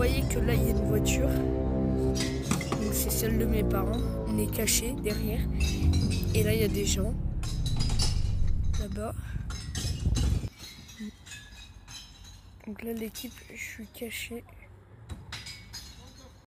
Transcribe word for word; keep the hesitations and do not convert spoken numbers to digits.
voyez que là il y a une voiture. Donc c'est celle de mes parents. On est caché derrière. Et là il y a des gens. Là-bas. Donc là l'équipe, je suis caché.